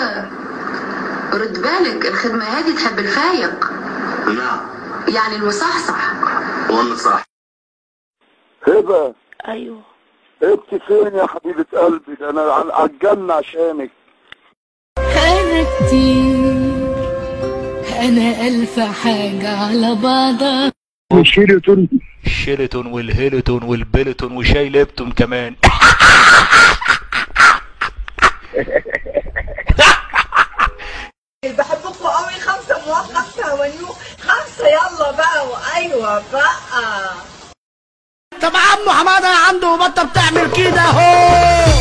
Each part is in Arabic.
رد بالك، الخدمة هذه تحب الفايق. نعم. يعني المصحصح. والمصح. هبة. ايوه. انت فين يا حبيبة قلبي؟ ده انا عجلنا عشانك. انا كتير، انا الف حاجة على بعضها. الشيرتون والهيلتون والبيلتون وشاي ليبتون كمان. بحبكم قوي. 5 موقف ونيو 5 يلا بقى. وايوه بقى. طب عمو حماده عنده بطه بتعمل كده اهو.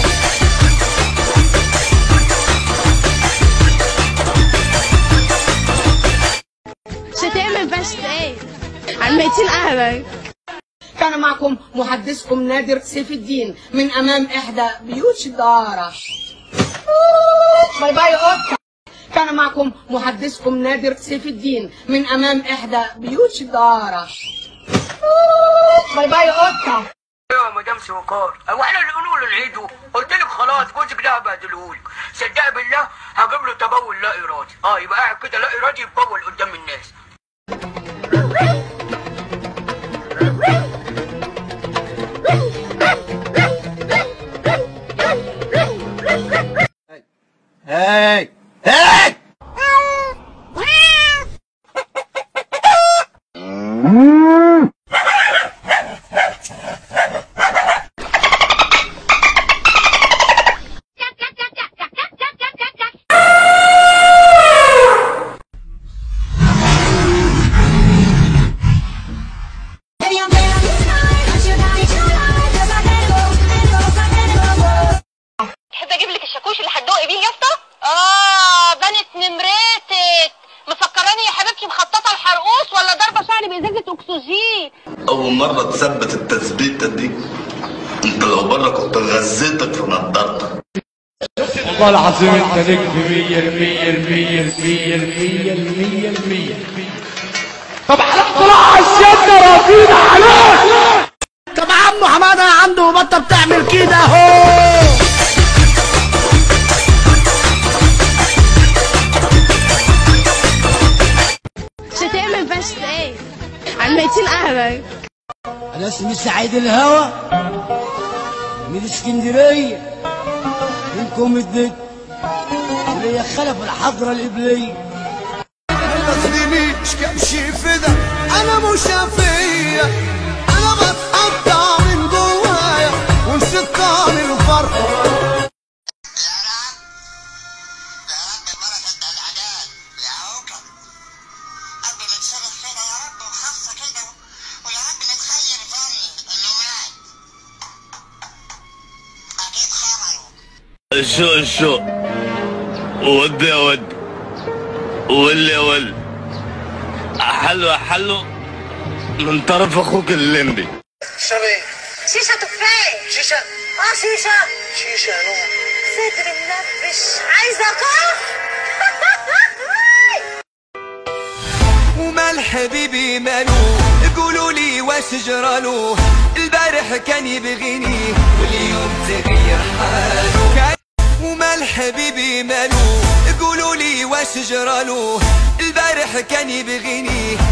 شتعمل بشت ايه؟ عن ميتين اهلك. كان معكم محدثكم نادر سيف الدين من امام احدى بيوت الدارة. باي باي قطة. كان معكم محدثكم نادر سيف الدين من امام احدى بيوت الدارة. باي باي قطة. ايوه مدام سوكار، هو احنا اللي نقوله لعيده؟ قلت لك خلاص جوزك ده هبهدلهولك. صدق بالله هجيب له تبول لا ارادي. يبقى قاعد كده لا ارادي يتبول قدام الناس. هاي هاي تحب اجيب لك الشاكوش اللي هتدوقي بيه يا اسطى؟ بنت نمرتك مفكراني يا حبيبتي مخططه الحرقوس ولا ضربه شعري بازازه اكسجين؟ أول مرة تثبت التثبيتة دي. أنت لو بره كنت غزيتك في نضارتك. والله العظيم انت نجم 100%. طب طلع الشده رصيد عليك. طب عمو حماده عنده بطه بتعمل كده اهو. شتعمل بشت ايه؟ عن ميتين اهلك. انا اسمي سعيد الهوى من اسكندريه، منكم الدك وليا خلف الحضره القبليه. ما تخلينيش كمشي فدا، انا مش فيا، انا بتقطع من جوايا ونسيت طعم الفرحه. شو ودي يا ود واللي يا ول حلو من طرف اخوك الليمبي. شبي شيشه تفاح. شيشة. شيشه نوم. صدر منبش عايزه كف. ومال حبيبي مالو قولوا لي واش جرالو؟ البارح كان يبغيني واليوم تغير حالو. ومال حبيبي مالو قولوا لي واش جرالو؟ البارح كان يبغيني